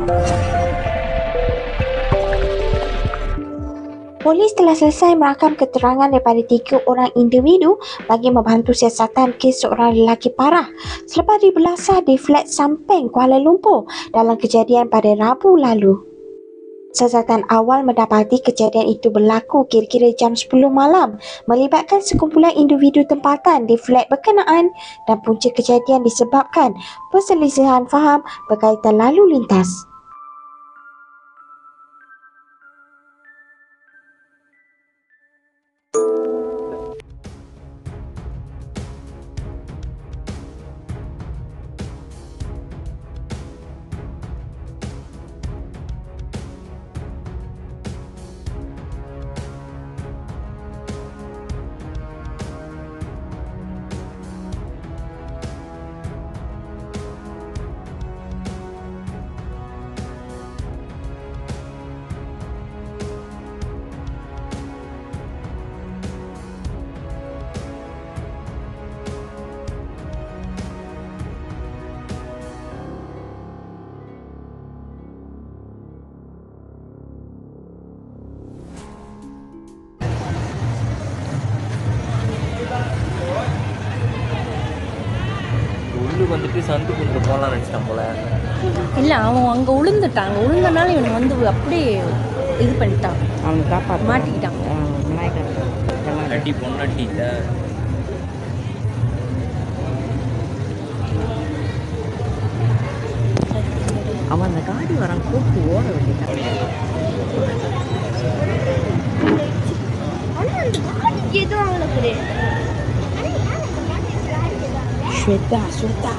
Polis telah selesai merakam keterangan daripada 3 orang individu bagi membantu siasatan kes seorang lelaki parah selepas dibelasah di flat Sampeng, Kuala Lumpur dalam kejadian pada Rabu lalu. Siasatan awal mendapati kejadian itu berlaku kira-kira jam 10 malam melibatkan sekumpulan individu tempatan di flat berkenaan dan punca kejadian disebabkan perselisihan faham berkaitan lalu lintas. வந்துட்டு சந்து கொண்டு போகலாம்னு நினச்சிட்டான் போல. இல்லை, அவன் அங்கே விழுந்துட்டான். விழுந்தனால இவன் வந்து அப்படியே இது பண்ணிட்டான். அவன் காப்பாற்ற மாட்டிக்கிட்டான். அடி பொண்ணாட்டி இல்லை. அவன் அந்த காடி வரான் கூப்பிட்டு ஓட வேண்டியதான். ஸ்வேதா ஸ்வேதா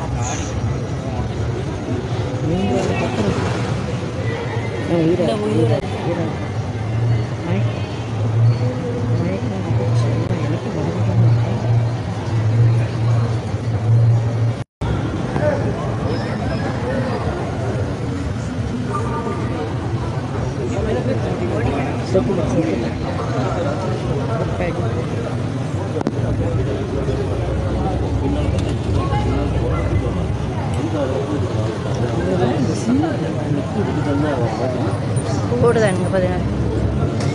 ஓடுதான் 30 நாள்.